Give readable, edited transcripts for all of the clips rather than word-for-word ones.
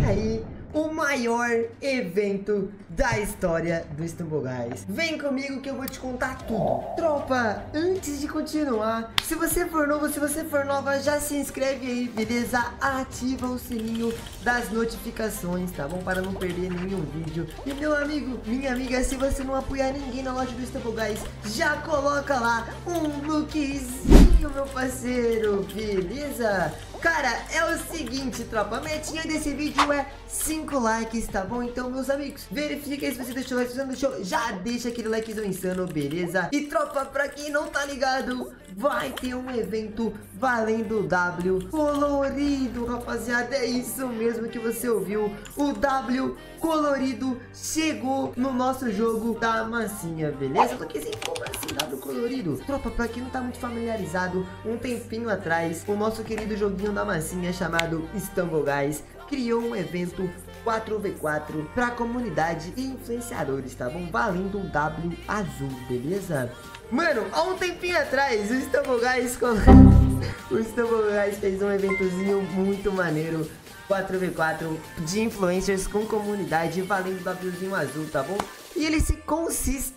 aí o maior evento da história do Stumble Guys. Vem comigo que eu vou te contar tudo. Tropa, antes de continuar, se você for novo, se você for nova, já se inscreve aí, beleza? Ativa o sininho das notificações, tá bom? Para não perder nenhum vídeo. E meu amigo, minha amiga, se você não apoiar ninguém na loja do Stumble Guys, já coloca lá um lookzinho, meu parceiro, beleza? Cara, é o seguinte, tropa, a metinha desse vídeo é 5 likes, tá bom? Então, meus amigos, verifica aí se você deixou o like, se você não deixou, já deixa aquele likezão insano, beleza? E, tropa, pra quem não tá ligado, vai ter um evento valendo W colorido, rapaziada. É isso mesmo que você ouviu, o W colorido chegou no nosso jogo da massinha, beleza? Só que assim, como assim W colorido? Tropa, pra quem não tá muito familiarizado, um tempinho atrás, o nosso querido joguinho da massinha chamado Stumble Guys criou um evento 4v4 pra comunidade e influenciadores, tá bom? Valendo um W azul, beleza? Mano, há um tempinho atrás, o Stumble Guys fez um eventozinho muito maneiro, 4v4 de influencers com comunidade valendo Wzinho azul, tá bom? E ele se consiste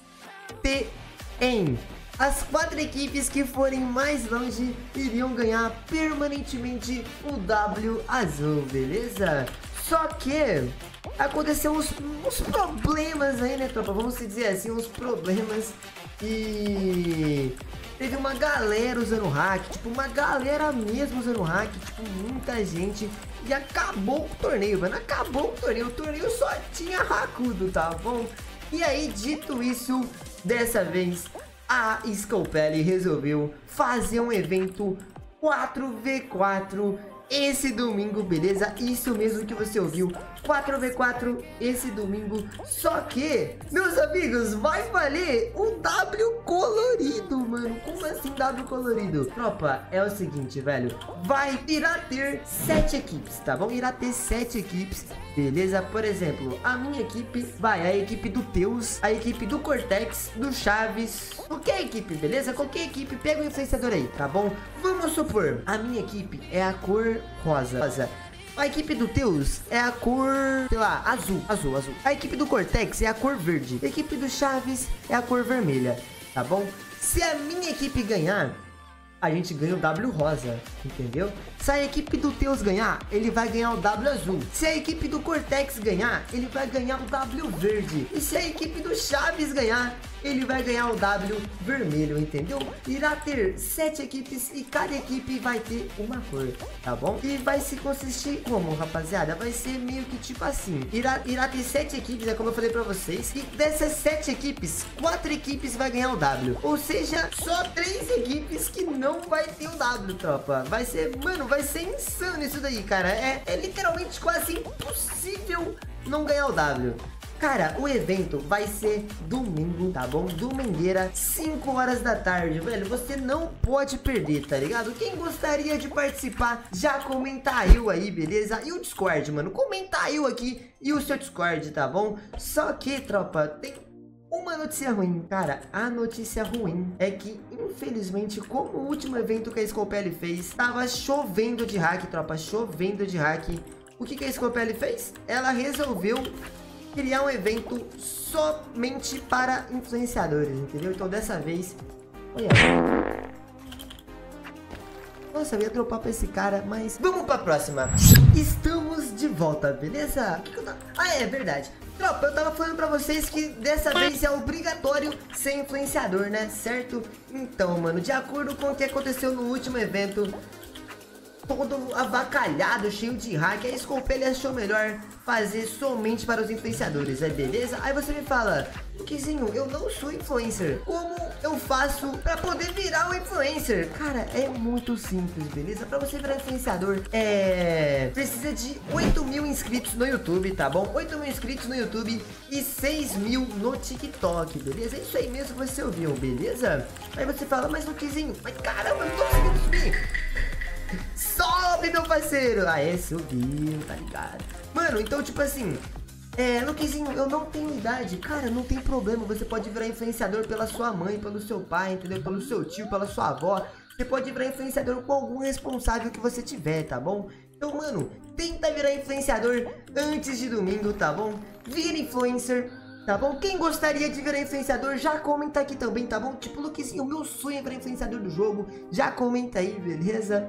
em as 4 equipes que forem mais longe iriam ganhar permanentemente o W azul, beleza? Só que aconteceu uns problemas aí, né, tropa? Vamos dizer assim, uns problemas. E teve uma galera usando hack, tipo, uma galera mesmo usando hack, tipo, muita gente. E acabou o torneio, mano, acabou o torneio só tinha hackudo, tá bom? E aí, dito isso, dessa vez a Scopely resolveu fazer um evento 4v4 esse domingo, beleza? Isso mesmo que você ouviu, 4v4 esse domingo. Só que, meus amigos, vai valer um W colorido, mano. Como assim W colorido? Tropa, é o seguinte, velho, irá ter 7 equipes, tá bom? Irá ter 7 equipes, beleza? Por exemplo, a minha equipe a equipe do Teus, a equipe do Cortex, do Chaves, qualquer equipe, beleza? Qualquer equipe, pega o influenciador aí, tá bom? Vamos supor, a minha equipe é a cor rosa. A equipe do Teus é a cor, sei lá, azul. A equipe do Cortex é a cor verde. A equipe do Chaves é a cor vermelha, tá bom? Se a minha equipe ganhar, a gente ganha o W rosa, entendeu? Se a equipe do Teus ganhar, ele vai ganhar o W azul. Se a equipe do Cortex ganhar, ele vai ganhar o W verde. E se a equipe do Chaves ganhar, ele vai ganhar o W vermelho, entendeu? Irá ter 7 equipes e cada equipe vai ter uma cor, tá bom? E vai se consistir como, rapaziada? Vai ser meio que tipo assim, irá ter 7 equipes, é como eu falei pra vocês. E dessas 7 equipes, 4 equipes vai ganhar o W. Ou seja, só 3 equipes que não vai ter o W, tropa. Vai ser, mano, vai ser insano isso daí, cara. É literalmente quase impossível não ganhar o W. Cara, o evento vai ser domingo, tá bom? Domingueira, 5 horas da tarde, velho. Você não pode perder, tá ligado? Quem gostaria de participar, já comenta eu aí, beleza? E o Discord, mano, comenta eu aqui e o seu Discord, tá bom? Só que, tropa, tem uma notícia ruim. Cara, a notícia ruim é que, infelizmente, como o último evento que a Scopely fez, tava chovendo de hack, tropa, chovendo de hack. O que a Scopely fez? Ela resolveu criar um evento somente para influenciadores, entendeu? Então dessa vez, olha, nossa, eu ia dropar pra esse cara, mas vamos pra próxima. Estamos de volta, beleza? Ah, é verdade. Tropa, eu tava falando pra vocês que dessa vez é obrigatório ser influenciador, né? Certo? Então, mano, de acordo com o que aconteceu no último evento, todo avacalhado, cheio de hack, a Scopely achou melhor fazer somente para os influenciadores, é beleza? Aí você me fala, Luquizinho, eu não sou influencer, como eu faço para poder virar um influencer? Cara, é muito simples, beleza? Para você virar influenciador, precisa de 8.000 inscritos no YouTube, tá bom? 8.000 inscritos no YouTube e 6.000 no TikTok, beleza? É isso aí mesmo que você ouviu, beleza? Aí você fala, mas Luquizinho, mas caramba, eu não tô conseguindo subir. Sobe, meu parceiro! Aê, subiu, tá ligado? Mano, então tipo assim, Luquizinho, eu não tenho idade. Cara, não tem problema, você pode virar influenciador pela sua mãe, pelo seu pai, entendeu? Pelo seu tio, pela sua avó. Você pode virar influenciador com algum responsável que você tiver, tá bom? Então, mano, tenta virar influenciador antes de domingo, tá bom? Vira influencer, tá bom? Quem gostaria de virar influenciador, já comenta aqui também, tá bom? Tipo, Luquezinho, o meu sonho é virar influenciador do jogo. Já comenta aí, beleza?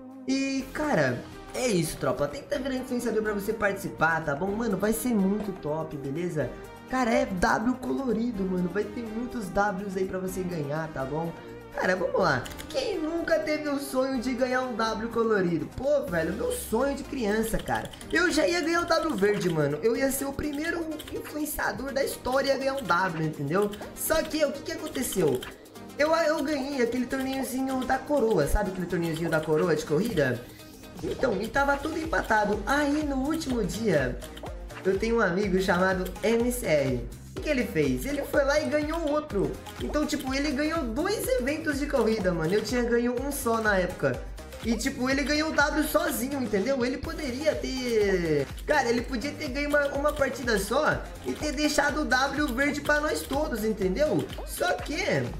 E, cara, é isso, tropa. Tenta virar influenciador pra você participar, tá bom? Mano, vai ser muito top, beleza? Cara, é W colorido, mano. Vai ter muitos Ws aí pra você ganhar, tá bom? Cara, vamos lá. Quem nunca teve o sonho de ganhar um W colorido? Pô, velho, meu sonho de criança, cara. Eu já ia ganhar o W verde, mano. Eu ia ser o primeiro influenciador da história a ganhar um W, entendeu? Só que, o que aconteceu? Eu ganhei aquele torneiozinho da coroa, sabe aquele torneiozinho da coroa de corrida? Então, e tava tudo empatado. Aí, no último dia, eu tenho um amigo chamado MCR. O que ele fez? Ele foi lá e ganhou outro. Então, tipo, ele ganhou 2 eventos de corrida, mano. Eu tinha ganho um só na época. E, tipo, ele ganhou o W sozinho, entendeu? Ele poderia ter... Cara, ele podia ter ganho uma partida só e ter deixado o W verde pra nós todos, entendeu? Só que...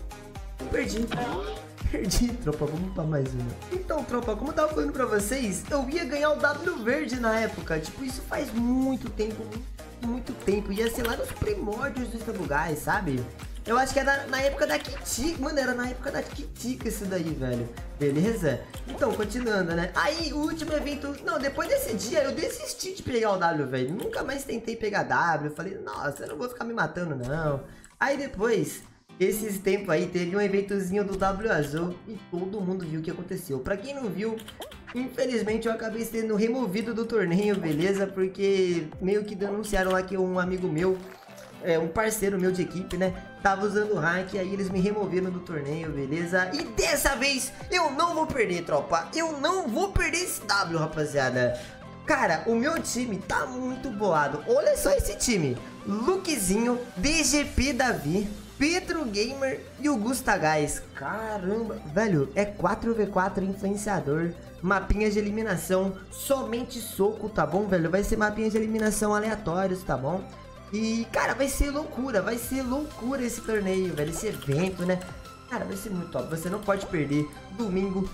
eu perdi. Perdi, tropa, vamos pra mais uma. Então, tropa, como eu tava falando pra vocês, eu ia ganhar o W verde na época. Tipo, isso faz muito tempo, muito tempo. Ia ser lá nos primórdios do Stabugais, sabe? Eu acho que era na época da Kitika. Mano, era na época da Kitika isso daí, velho. Beleza? Então, continuando, né? Aí, o último evento... Não, depois desse dia, eu desisti de pegar o W, velho. Nunca mais tentei pegar W. Falei, nossa, eu não vou ficar me matando, não. Aí, depois... esses tempos aí teve um eventozinho do W azul e todo mundo viu o que aconteceu. Pra quem não viu, infelizmente eu acabei sendo removido do torneio, beleza? Porque meio que denunciaram lá que um amigo meu, um parceiro meu de equipe, né, tava usando hack, aí eles me removeram do torneio, beleza? E dessa vez eu não vou perder, tropa. Eu não vou perder esse W, rapaziada. Cara, o meu time tá muito boado. Olha só esse time: Luquezinho, DGP Davi, Pedro Gamer e o Gustagás. Caramba, velho, é 4v4 influenciador, mapinhas de eliminação, somente soco, tá bom, velho? Vai ser mapinhas de eliminação aleatórios, tá bom? E, cara, vai ser loucura esse torneio, velho, esse evento, né? Cara, vai ser muito top, você não pode perder. Domingo,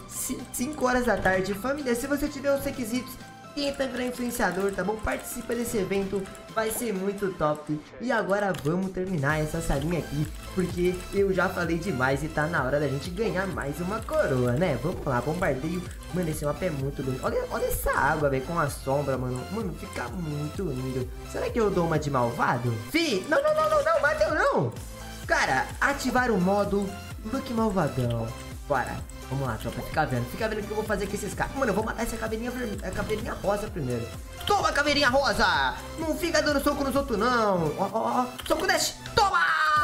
5 horas da tarde. Família, se você tiver os requisitos, tenta virar influenciador, tá bom? Participa desse evento, vai ser muito top. E agora vamos terminar essa salinha aqui, porque eu já falei demais e tá na hora da gente ganhar mais uma coroa, né? Vamos lá, bombardeio. Mano, esse mapa é muito lindo. Olha essa água, velho, com a sombra, mano. Mano, fica muito lindo. Será que eu dou uma de malvado? Fi, não, bateu não. Cara, ativar o modo Look Malvadão. Bora. Vamos lá, tropa, fica vendo o que eu vou fazer com esses caras. Mano, eu vou matar essa caveirinha rosa primeiro. Toma, caveirinha rosa! Não fica dando soco nos outros, não. Ó, soco dash, toma!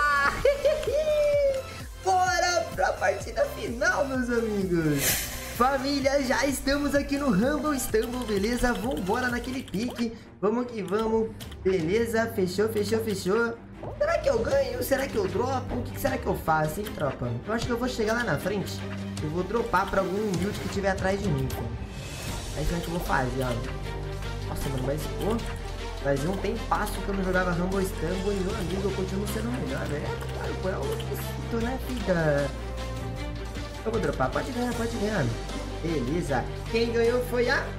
Bora pra partida final, meus amigos. Família, já estamos aqui no Rumble Istanbul, beleza? Vambora naquele pique. Vamos que vamos. Beleza, fechou. Será que eu ganho? Será que eu dropo? O que será que eu faço, hein, tropa? Eu acho que eu vou chegar lá na frente. Eu vou dropar pra algum build que tiver atrás de mim, pô. É isso que eu vou fazer, ó. Nossa, mano, mas, pô, fazia um tempasso que eu não jogava Rumble Istanbul e, meu amigo, eu continuo sendo melhor, né? Claro, pô, é o Luquezito, né, filha? Eu vou dropar, pode ganhar. Beleza. Quem ganhou foi a...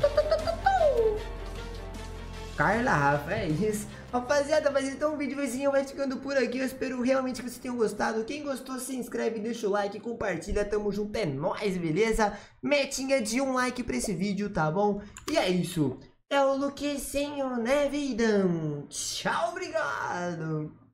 Carla Rafa, é isso. Rapaziada, mas então o videozinho vai ficando por aqui. Eu espero realmente que vocês tenham gostado. Quem gostou, se inscreve, deixa o like, compartilha. Tamo junto, é nóis, beleza? Metinha de um like pra esse vídeo, tá bom? E é isso. É o Luquezinho, né, vidão? Tchau, obrigado.